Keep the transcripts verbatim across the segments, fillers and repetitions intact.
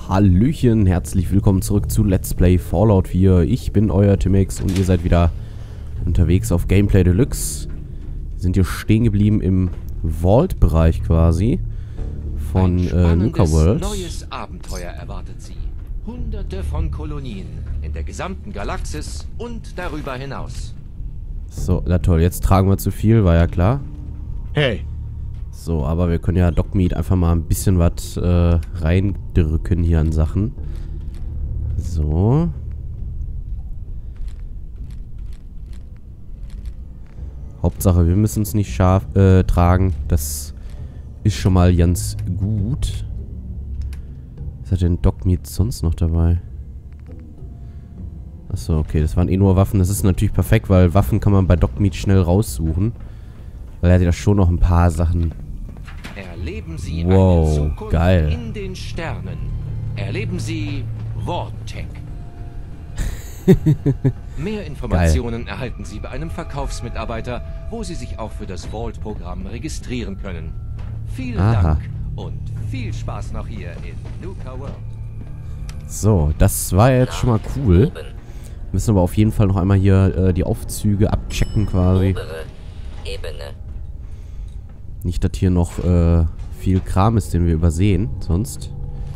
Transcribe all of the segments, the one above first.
Hallöchen, herzlich willkommen zurück zu Let's Play Fallout vier. Ich bin euer Timex und ihr seid wieder unterwegs auf Gameplay Deluxe. Wir sind hier stehen geblieben im Vault-Bereich quasi von äh, Nuka World. Ein neues Abenteuer erwartet Sie. Hunderte von Kolonien in der gesamten Galaxis und darüber hinaus. So, na toll, jetzt tragen wir zu viel, war ja klar. Hey. So, aber wir können ja Dogmeat einfach mal ein bisschen was äh, reindrücken hier an Sachen. So. Hauptsache, wir müssen es nicht scharf äh, tragen. Das ist schon mal ganz gut. Was hat denn Dogmeat sonst noch dabei? Achso, okay, das waren eh nur Waffen. Das ist natürlich perfekt, weil Waffen kann man bei Dogmeat schnell raussuchen. Weil er hat ja schon noch ein paar Sachen. Erleben Sie wow, eine Zukunft geil. in den Sternen. Erleben Sie Vault-Tech. Mehr Informationen geil. erhalten Sie bei einem Verkaufsmitarbeiter, wo Sie sich auch für das Vault-Programm registrieren können. Vielen Aha. Dank und viel Spaß noch hier in Nuka World. So, das war jetzt schon mal cool. Müssen aber auf jeden Fall noch einmal hier äh, die Aufzüge abchecken quasi. Obere Ebene. Nicht, dass hier noch äh, viel Kram ist, den wir übersehen, sonst.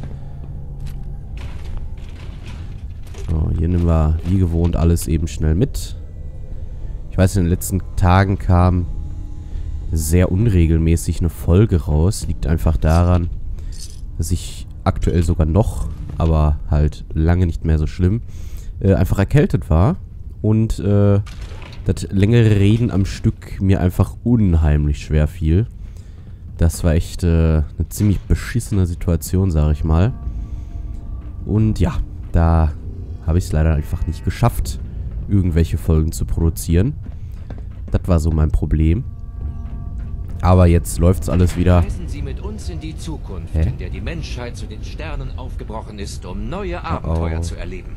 So, hier nehmen wir wie gewohnt alles eben schnell mit. Ich weiß, in den letzten Tagen kam sehr unregelmäßig eine Folge raus. Liegt einfach daran, dass ich aktuell sogar noch, aber halt lange nicht mehr so schlimm, äh, einfach erkältet war. Und äh, das längere Reden am Stück mir einfach unheimlich schwer fiel. Das war echt äh, eine ziemlich beschissene Situation, sage ich mal. Und ja, da habe ich es leider einfach nicht geschafft, irgendwelche Folgen zu produzieren. Das war so mein Problem. Aber jetzt läuft's alles wieder. Reisen Sie mit uns in die Zukunft, Hä? in der die Menschheit zu den Sternen aufgebrochen ist, um neue Abenteuer Oh, oh. zu erleben.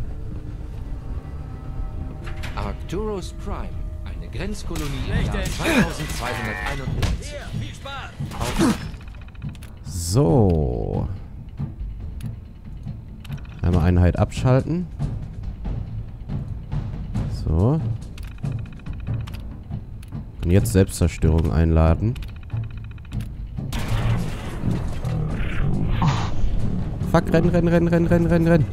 Arcturus Prime, eine Grenzkolonie im Jahr zweitausendzweihunderteinundneunzig. Viel Spaß! So. Einmal Einheit abschalten. So. Und jetzt Selbstzerstörung einladen. Fuck, rennen, rennen, rennen, rennen, rennen, rennen, rennen.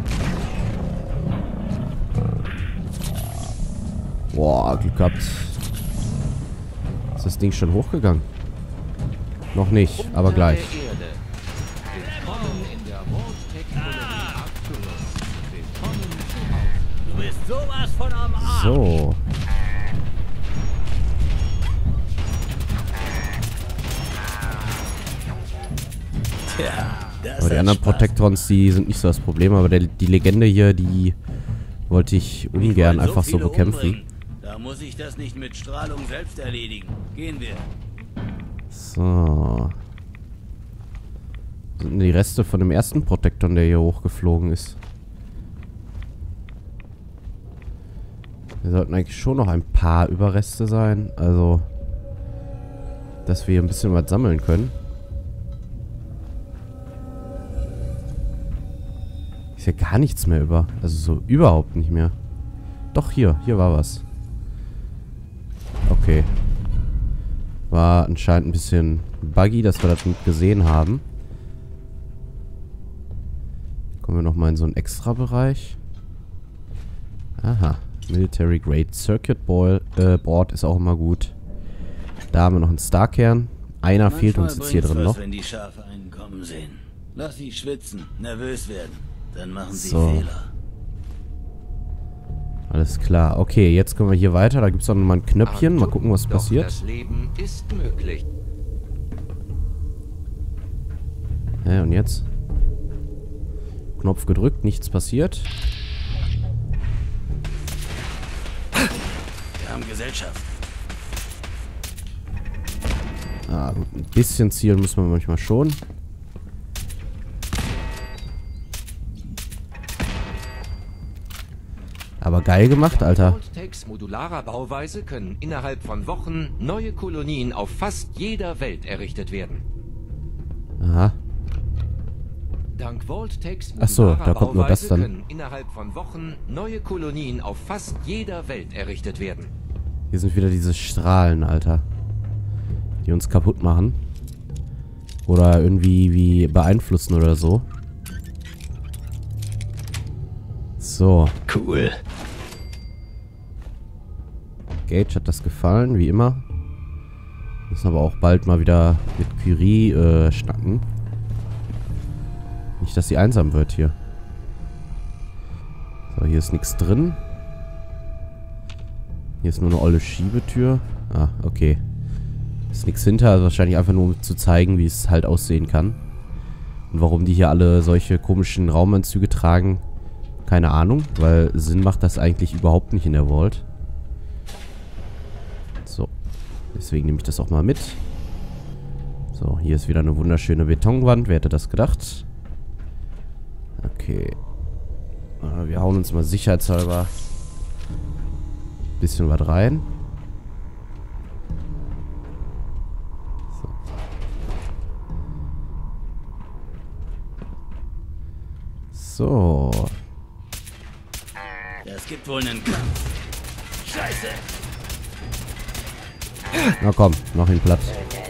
Boah, Glück gehabt. Ist das Ding schon hochgegangen? Noch nicht, aber Unter gleich. der Erde. Willkommen in der Vault-Tech-Kolonie Arcturus. Willkommen zu Hause. Du bist sowas von am Arsch! So. Tja, das Aber die hat anderen Spaß. Protectrons, die sind nicht so das Problem, aber der, die Legende hier, die wollte ich Ich ungern wollte einfach so viele bekämpfen. umbringen. Da muss ich das nicht mit Strahlung selbst erledigen. Gehen wir. So. Wo sind denn die Reste von dem ersten Protekton, der hier hochgeflogen ist? Wir sollten eigentlich schon noch ein paar Überreste sein. Also, dass wir hier ein bisschen was sammeln können. Ist ja gar nichts mehr über. Also so überhaupt nicht mehr. Doch, hier. Hier war was. Okay. War anscheinend ein bisschen buggy, dass wir das nicht gesehen haben. Kommen wir nochmal in so einen Extra-Bereich. Aha. Military Grade Circuit Boil, äh, Board ist auch immer gut. Da haben wir noch einen Starkern. Einer Manchmal fehlt uns jetzt hier bringt's drin was, noch. wenn die Schafe einen kommen sehen. Lass sie schwitzen, nervös werden. Dann machen sie So. Fehler. Alles klar. Okay, jetzt können wir hier weiter. Da gibt es auch nochmal ein Knöpfchen. Mal gucken, was Doch passiert. Das Leben ist möglich. Hä, und jetzt? Knopf gedrückt, nichts passiert. Wir haben Gesellschaft. Ah, gut, ein bisschen zielen müssen wir manchmal schon. Aber geil gemacht, Alter. Vault-Techs modularer Bauweise können innerhalb von Wochen neue Kolonien auf fast jeder Welt errichtet werden. Aha. Dank Vault-Techs Ach so, da kommt nur das dann. können innerhalb von Wochen neue Kolonien auf fast jeder Welt errichtet werden. Hier sind wieder diese Strahlen, Alter. Die uns kaputt machen. Oder irgendwie wie beeinflussen oder so. So. Cool. Gage hat das gefallen, wie immer. Müssen aber auch bald mal wieder mit Curie äh, schnacken. Nicht, dass sie einsam wird hier. So, hier ist nichts drin. Hier ist nur eine olle Schiebetür. Ah, okay. Ist nichts hinter, also wahrscheinlich einfach nur um zu zeigen, wie es halt aussehen kann. Und warum die hier alle solche komischen Raumanzüge tragen, keine Ahnung, weil Sinn macht das eigentlich überhaupt nicht in der Vault. So. Deswegen nehme ich das auch mal mit. So, hier ist wieder eine wunderschöne Betonwand. Wer hätte das gedacht? Okay. Äh, wir hauen uns mal sicherheitshalber ein bisschen was rein. So. So. Das gibt wohl einen Kampf. Scheiße. Na komm, mach ihn platt.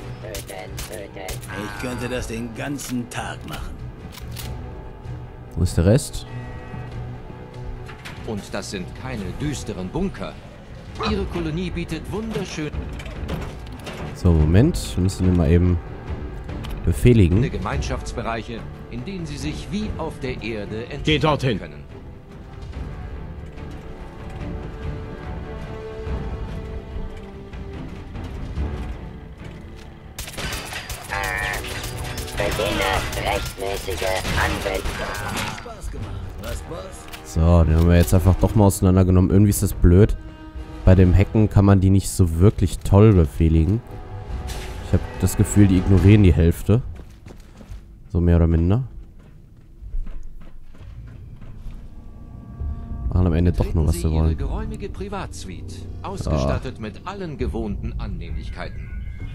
Ich könnte das den ganzen Tag machen. Wo ist der Rest? Und das sind keine düsteren Bunker. Ihre Kolonie bietet wunderschöne So, Moment. Wir müssen ihn mal eben befehligen. Gemeinschaftsbereiche, in denen sie sich wie auf der Erde entwickeln Geh dorthin. können. Beginne rechtmäßige Anwendung. Spaß gemacht. Was, Boss? So, den haben wir jetzt einfach doch mal auseinandergenommen. Irgendwie ist das blöd. Bei dem Hacken kann man die nicht so wirklich toll befehligen. Ich habe das Gefühl, die ignorieren die Hälfte. So mehr oder minder. Machen am Ende doch nur, was sie wollen. Ihre geräumige Privatsuite, ausgestattet mit allen gewohnten Annehmlichkeiten.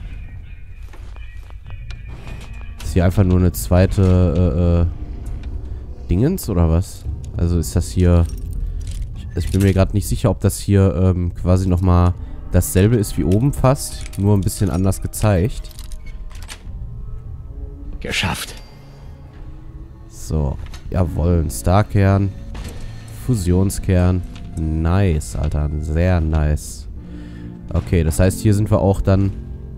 Ist hier einfach nur eine zweite äh, äh, Dingens oder was? Also ist das hier... Ich, ich bin mir gerade nicht sicher, ob das hier ähm, quasi nochmal dasselbe ist wie oben fast. Nur ein bisschen anders gezeigt. Geschafft. So. Jawohl, ein Starkern. Fusionskern. Nice, Alter. Sehr nice. Okay, das heißt, hier sind wir auch dann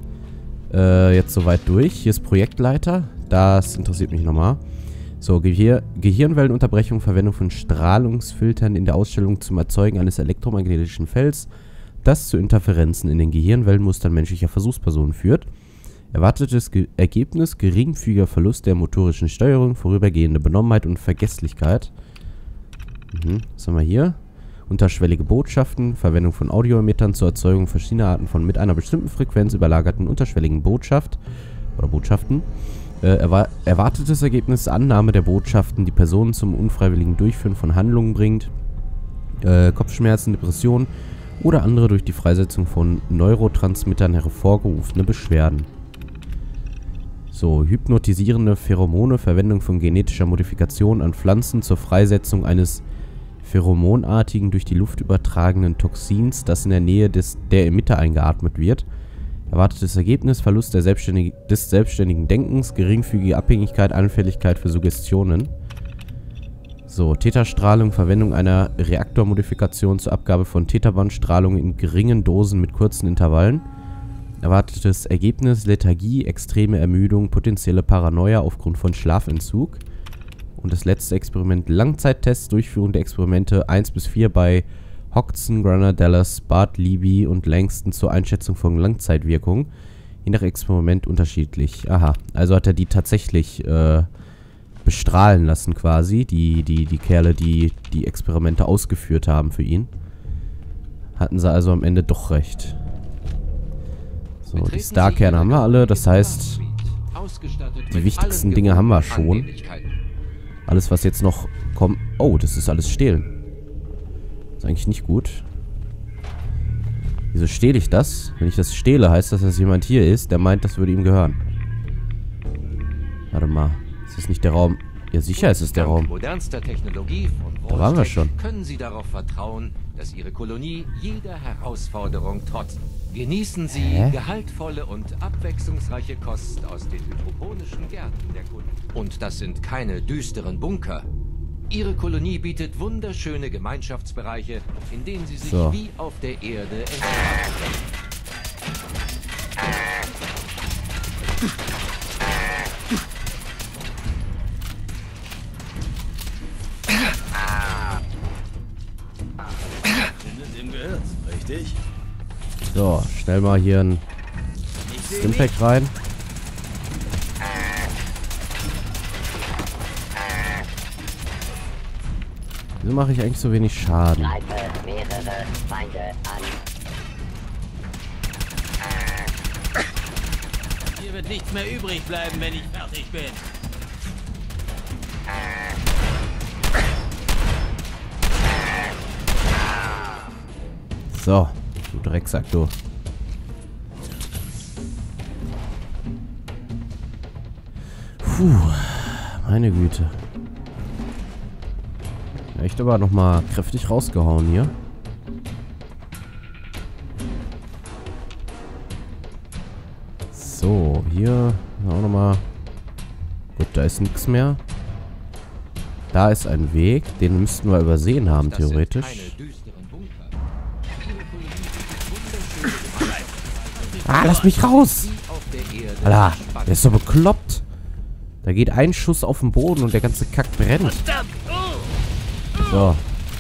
äh, jetzt soweit durch. Hier ist Projektleiter. Das interessiert mich nochmal. So, Gehir Gehirnwellenunterbrechung, Verwendung von Strahlungsfiltern in der Ausstellung zum Erzeugen eines elektromagnetischen Felds, das zu Interferenzen in den Gehirnwellenmustern menschlicher Versuchspersonen führt. Erwartetes Ge Ergebnis: geringfügiger Verlust der motorischen Steuerung, vorübergehende Benommenheit und Vergesslichkeit. Mhm, was haben wir hier? Unterschwellige Botschaften, Verwendung von Audioemittern zur Erzeugung verschiedener Arten von mit einer bestimmten Frequenz überlagerten unterschwelligen Botschaft oder Botschaften. Äh, erwar erwartetes Ergebnis: Annahme der Botschaften, die Personen zum unfreiwilligen Durchführen von Handlungen bringt. Äh, Kopfschmerzen, Depressionen oder andere durch die Freisetzung von Neurotransmittern hervorgerufene Beschwerden. So, hypnotisierende Pheromone, Verwendung von genetischer Modifikation an Pflanzen zur Freisetzung eines pheromonartigen, durch die Luft übertragenen Toxins, das in der Nähe des, der Emitter eingeatmet wird. Erwartetes Ergebnis: Verlust der selbstständig, des selbstständigen Denkens, geringfügige Abhängigkeit, Anfälligkeit für Suggestionen. So, Theta-Strahlung, Verwendung einer Reaktormodifikation zur Abgabe von Theta-Bandstrahlung in geringen Dosen mit kurzen Intervallen. Erwartetes Ergebnis: Lethargie, extreme Ermüdung, potenzielle Paranoia aufgrund von Schlafentzug. Und das letzte Experiment: Langzeittests, Durchführung der Experimente eins bis vier bei Hodgson, Granadellas, Bartleby und Langston zur Einschätzung von Langzeitwirkung. Je nach Experiment unterschiedlich. Aha, also hat er die tatsächlich äh, bestrahlen lassen quasi. Die, die, die Kerle, die die Experimente ausgeführt haben für ihn. Hatten sie also am Ende doch recht. So, die Starkerne haben wir alle. Das heißt, die wichtigsten Dinge haben wir schon. Alles, was jetzt noch kommt... Oh, das ist alles Stehlen. Ist eigentlich nicht gut. Wieso stehle ich das? Wenn ich das stehle, heißt das, dass jemand hier ist, der meint, das würde ihm gehören. Warte mal. Ist das nicht der Raum? Ja, sicher ist es der Dank Raum. modernster Technologie von Da waren wir Vault-Tec schon. können Sie darauf vertrauen, dass Ihre Kolonie jeder Herausforderung trotzt. Genießen Sie Hä? gehaltvolle und abwechslungsreiche Kost aus den hydroponischen Gärten der Kolonie. Und das sind keine düsteren Bunker. Ihre Kolonie bietet wunderschöne Gemeinschaftsbereiche, in denen Sie sich So. wie auf der Erde entspannen können. Wir sind im Gehirn, richtig? So, schnell mal hier ein Ich sehe Stimpack rein. Wieso mache ich eigentlich so wenig Schaden? Greife mehrere Feinde an. Hier wird nichts mehr übrig bleiben, wenn ich fertig bin. So, du Drecksack, du. Puh, meine Güte. Echt aber nochmal kräftig rausgehauen hier. So, hier auch nochmal. Gut, da ist nichts mehr. Da ist ein Weg, den müssten wir übersehen haben, Das sind theoretisch. keine düsteren Bunker. Ihre Kolonie bietet wunderschöne Ah, lass mich raus! wie auf der Erde Alter, entspannen. der ist so bekloppt. Da geht ein Schuss auf den Boden und der ganze Kack brennt. So.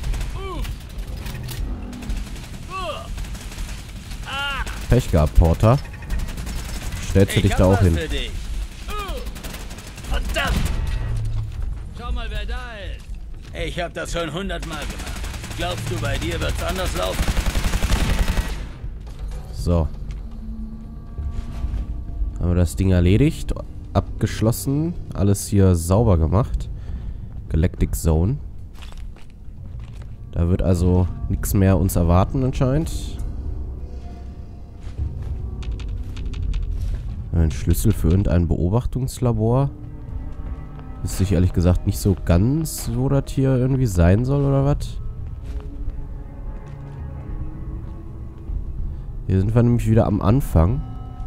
Pech gehabt, Porter. Stellst du dich Ich da hab auch was hin? für dich. Verdammt! Schau mal, wer da ist. Ich hab das schon hundertmal gemacht. Glaubst du, bei dir wird's anders laufen? So. Haben wir das Ding erledigt. Abgeschlossen. Alles hier sauber gemacht. Galactic Zone. Da wird also nichts mehr uns erwarten anscheinend. Ein Schlüssel für irgendein Beobachtungslabor. Wüsste ich ehrlich gesagt nicht so ganz, wo das hier irgendwie sein soll oder was. Hier sind wir nämlich wieder am Anfang.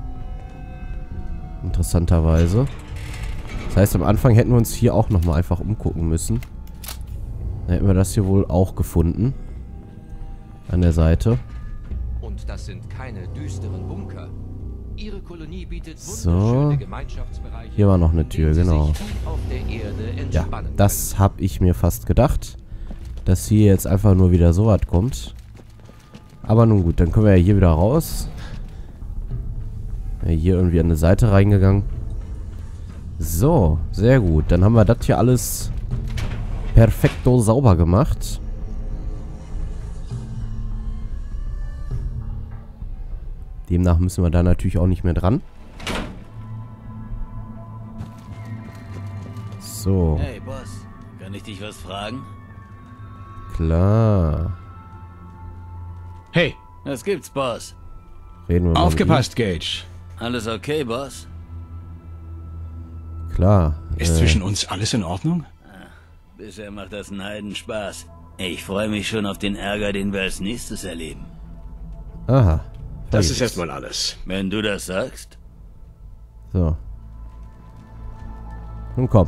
Interessanterweise. Das heißt, am Anfang hätten wir uns hier auch nochmal einfach umgucken müssen. Dann hätten wir das hier wohl auch gefunden. An der Seite. Und das sind keine düsteren Bunker. Ihre Kolonie bietet So. wunderschöne Gemeinschaftsbereiche. Hier war noch eine Tür, in denen Sie genau. sich wie auf der Erde Ja, entspannen das habe ich mir fast gedacht. Dass hier jetzt einfach nur wieder so was kommt. Aber nun gut, dann können wir ja hier wieder raus. Ja, hier irgendwie an eine Seite reingegangen. So, sehr gut. Dann haben wir das hier alles perfekto sauber gemacht. Demnach müssen wir da natürlich auch nicht mehr dran. So, Hey, Boss. Kann ich dich was fragen? klar. Hey, Was gibt's, Boss? Reden wir mal aufgepasst, Gage. Alles okay, Boss? mit ihm. Klar. Ist äh, zwischen uns alles in Ordnung? Bisher macht das einen Heidenspaß. Ich freue mich schon auf den Ärger, den wir als nächstes erleben. Aha. Das vergiss ist es. erstmal alles. Wenn du das sagst. So. Nun komm.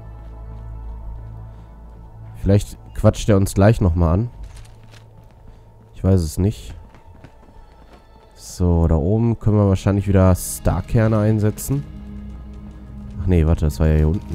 Vielleicht quatscht er uns gleich nochmal an. Ich weiß es nicht. So, da oben können wir wahrscheinlich wieder Starkerne einsetzen. Ach nee, warte, das war ja hier unten.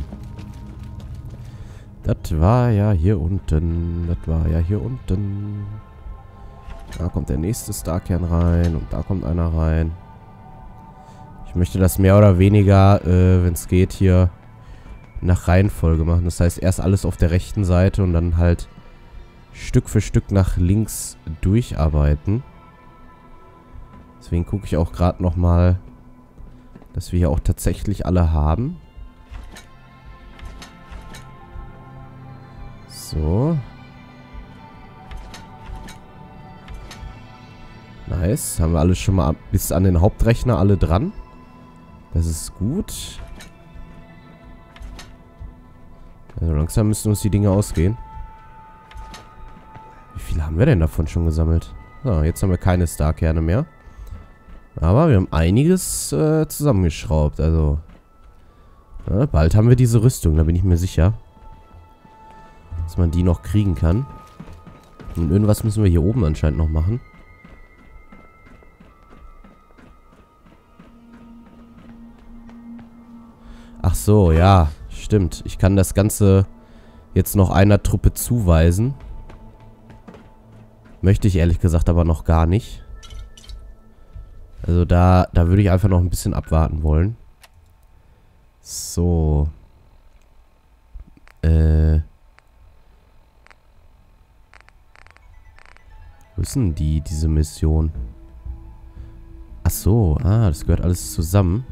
Das war ja hier unten. Das war ja hier unten. Da kommt der nächste Starkern rein und da kommt einer rein. Ich möchte das mehr oder weniger, äh, wenn es geht, hier nach Reihenfolge machen. Das heißt, erst alles auf der rechten Seite und dann halt Stück für Stück nach links durcharbeiten. Deswegen gucke ich auch gerade nochmal, dass wir hier auch tatsächlich alle haben. So. Nice. Haben wir alles schon mal bis an den Hauptrechner alle dran. Das ist gut. Also langsam müssten uns die Dinge ausgehen. Wie viel haben wir denn davon schon gesammelt? So, jetzt haben wir keine Starkerne mehr. Aber wir haben einiges äh, zusammengeschraubt. Also, ja, bald haben wir diese Rüstung, da bin ich mir sicher. Dass man die noch kriegen kann. Und irgendwas müssen wir hier oben anscheinend noch machen. Ach so, ja, stimmt. Ich kann das Ganze jetzt noch einer Truppe zuweisen. Möchte ich ehrlich gesagt aber noch gar nicht. Also da, da würde ich einfach noch ein bisschen abwarten wollen. So. Äh. Wo ist denn die, diese Mission? Ach so, ah, das gehört alles zusammen.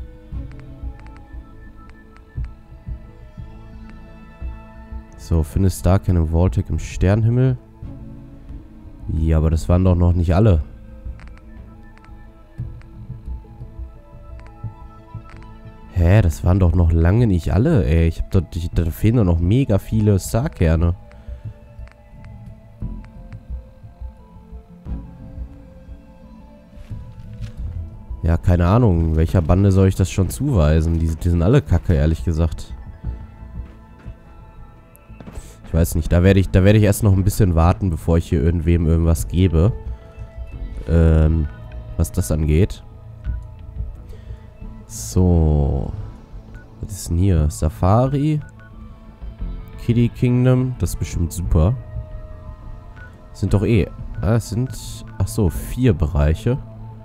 So, finde Starkern im Vault-Tec im Sternenhimmel. Ja, aber das waren doch noch nicht alle. Hä, das waren doch noch lange nicht alle, ey. Ich hab dort, ich, da fehlen doch noch mega viele Starkerne. Ja, keine Ahnung. Welcher Bande soll ich das schon zuweisen? Die, die sind alle kacke, ehrlich gesagt. Ich weiß nicht. Da werde ich, da werde ich erst noch ein bisschen warten, bevor ich hier irgendwem irgendwas gebe. Ähm, was das angeht. So. Was ist denn hier? Safari. Kiddie Kingdom. Das ist bestimmt super. Das sind doch eh... Ah, es sind... Ach so, vier Bereiche.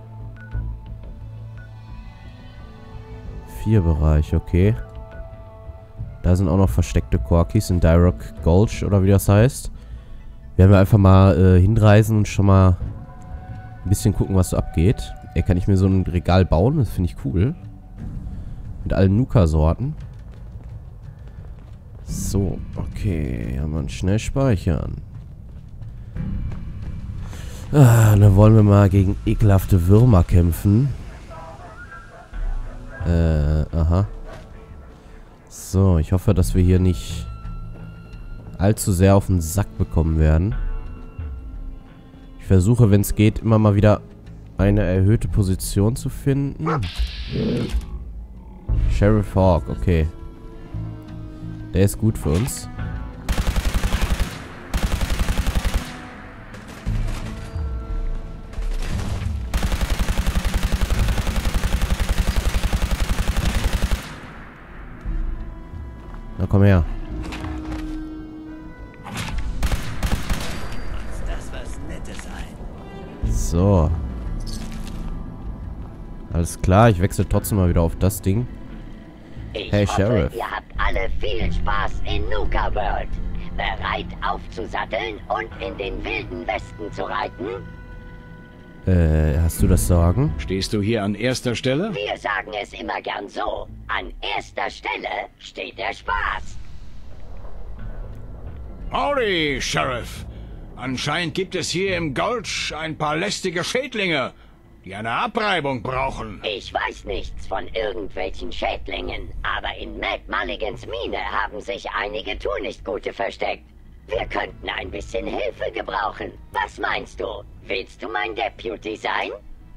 Vier Bereiche, okay. Da sind auch noch versteckte Corkis in Dyrock Gulch, oder wie das heißt. Werden wir einfach mal äh, hinreisen und schon mal ein bisschen gucken, was so abgeht. Ey, kann ich mir so ein Regal bauen? Das finde ich cool. Mit allen Nuka-Sorten. So, okay. Haben wir einen Schnellspeichern. Ah, dann wollen wir mal gegen ekelhafte Würmer kämpfen. Äh, aha. So, ich hoffe, dass wir hier nicht allzu sehr auf den Sack bekommen werden. Ich versuche, wenn es geht, immer mal wieder eine erhöhte Position zu finden. Sheriff Hawk, okay. Der ist gut für uns. Na, komm her. Das was Nettes ein. So. Alles klar, ich wechsle trotzdem mal wieder auf das Ding. Ich Hey, hoffe, Sheriff. ihr habt alle viel Spaß in Nuka World. Bereit aufzusatteln und in den wilden Westen zu reiten? Äh, hast du das Sagen? Stehst du hier an erster Stelle? Wir sagen es immer gern so. An erster Stelle steht der Spaß. Howdy, Sheriff. Anscheinend gibt es hier im Gulch ein paar lästige Schädlinge, die eine Abreibung brauchen. Ich weiß nichts von irgendwelchen Schädlingen, aber in Mad Mulligans Mine haben sich einige Tunichtgute versteckt. Wir könnten ein bisschen Hilfe gebrauchen. Was meinst du? Willst du mein Deputy sein?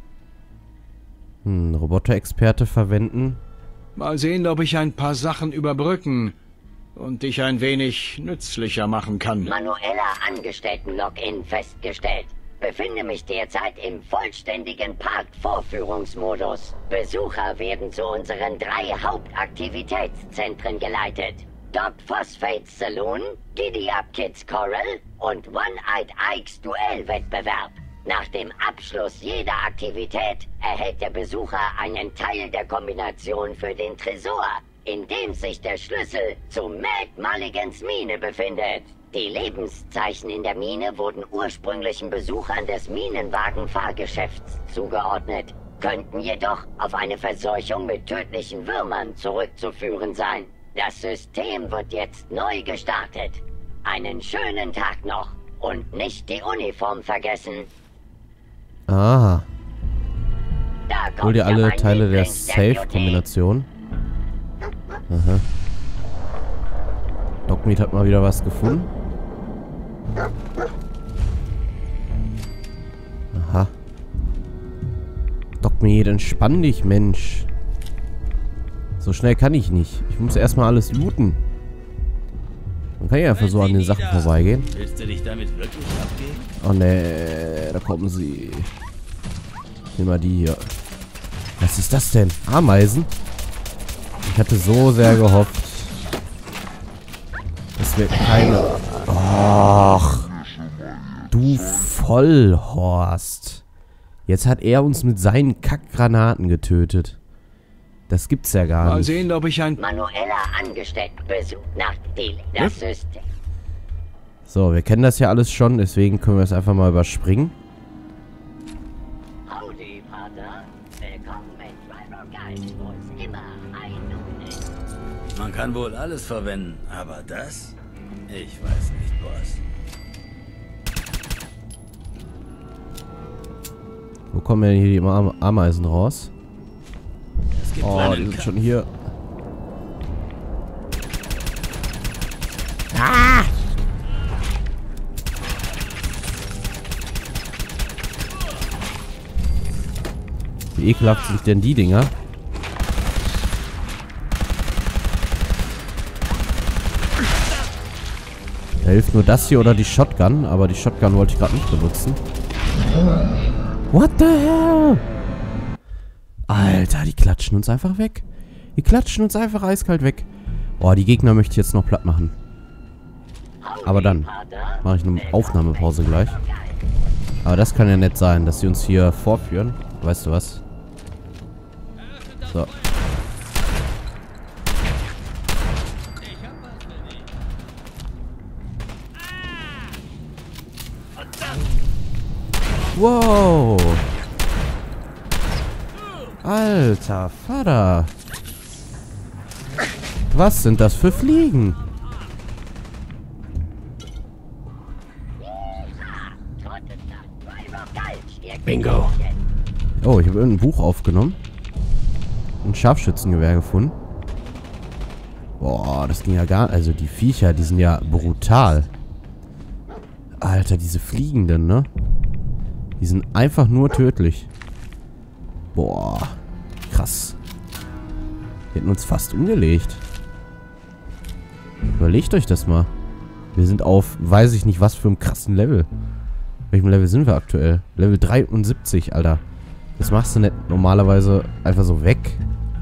Hm, Roboter-Experte verwenden. Mal sehen, ob ich ein paar Sachen überbrücken und dich ein wenig nützlicher machen kann. Manueller Angestellten-Login festgestellt. Befinde mich derzeit im vollständigen Park-Vorführungsmodus. Besucher werden zu unseren drei Hauptaktivitätszentren geleitet. Doc Phosphates Saloon, Giddy Up Kids Coral und One-Eyed Ikes Duellwettbewerb. Nach dem Abschluss jeder Aktivität erhält der Besucher einen Teil der Kombination für den Tresor, in dem sich der Schlüssel zu Mad Mulligans Mine befindet. Die Lebenszeichen in der Mine wurden ursprünglichen Besuchern des Minenwagen-Fahrgeschäfts zugeordnet, könnten jedoch auf eine Verseuchung mit tödlichen Würmern zurückzuführen sein. Das System wird jetzt neu gestartet. Einen schönen Tag noch und nicht die Uniform vergessen. Ah. Da kommt Hol dir ja alle mein Teile der Lieblings-Deputy. Safe-Kombination. Aha. Doc Dogmeat hat mal wieder was gefunden. Aha. Dogmeat, entspann dich, Mensch. So schnell kann ich nicht. Ich muss erstmal alles looten. Man kann ja einfach so an den Sachen vorbeigehen. Willst du dich damit wirklich abgeben? Oh ne, da kommen sie. Nimm mal die hier. Was ist das denn? Ameisen? Ich hatte so sehr gehofft. Das wird keine... Ach. Du Vollhorst. Jetzt hat er uns mit seinen Kackgranaten getötet. Das gibt's ja gar nicht. Mal sehen, ob ich ein... Manueller Angestellten besucht nach Deal. Das System. So, wir kennen das ja alles schon, deswegen können wir es einfach mal überspringen. Howdy, Vater. Willkommen in Tribal Guide, wo es immer ein Nun ist. Man kann wohl alles verwenden, aber das? Ich weiß nicht, Boss. Wo kommen denn hier die Am Ameisen raus? Es gibt Oh, einen die sind Kampf. schon hier. Ah! Wie ekelhaft sind denn die Dinger? Da hilft nur das hier oder die Shotgun, aber die Shotgun wollte ich gerade nicht benutzen. What the hell? Alter, die klatschen uns einfach weg. Die klatschen uns einfach eiskalt weg. Boah, die Gegner möchte ich jetzt noch platt machen. Aber dann mache ich eine Aufnahmepause gleich. Aber das kann ja nett sein, dass sie uns hier vorführen. Weißt du was? So. Wow. Alter Vater. Was sind das für Fliegen? Bingo. Oh, ich habe irgendein Buch aufgenommen. Ein Scharfschützengewehr gefunden. Boah, das ging ja gar... Also die Viecher, die sind ja brutal. Alter, diese Fliegenden, ne? Die sind einfach nur tödlich. Boah, krass. Die hätten uns fast umgelegt. Überlegt euch das mal. Wir sind auf, weiß ich nicht was für einem krassen Level. Welchem Level sind wir aktuell? Level dreiundsiebzig, Alter. Das machst du nicht normalerweise einfach so weg.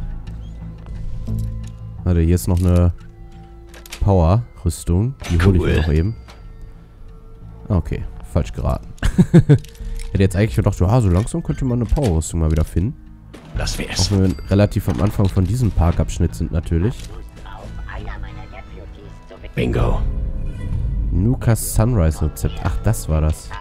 Warte, hier ist noch eine Power-Rüstung. Die hole ich mir noch eben. Okay, falsch geraten. Ich hätte jetzt eigentlich gedacht, ja, so langsam könnte man eine Power-Rüstung mal wieder finden. Das wär's. Auch wenn wir relativ am Anfang von diesem Parkabschnitt sind natürlich. Bingo. Nukas Sunrise Rezept. Ach, das war das.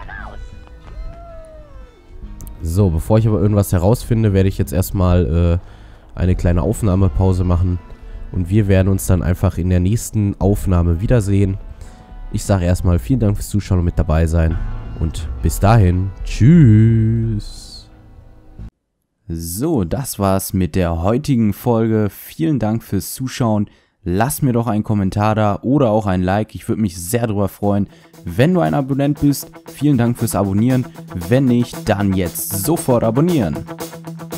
So, bevor ich aber irgendwas herausfinde, werde ich jetzt erstmal äh, eine kleine Aufnahmepause machen. Und wir werden uns dann einfach in der nächsten Aufnahme wiedersehen. Ich sage erstmal vielen Dank fürs Zuschauen und mit dabei sein. Und bis dahin, tschüss. So, das war's mit der heutigen Folge. Vielen Dank fürs Zuschauen. Lass mir doch einen Kommentar da oder auch ein Like. Ich würde mich sehr darüber freuen. Wenn du ein Abonnent bist, vielen Dank fürs Abonnieren. Wenn nicht, dann jetzt sofort abonnieren.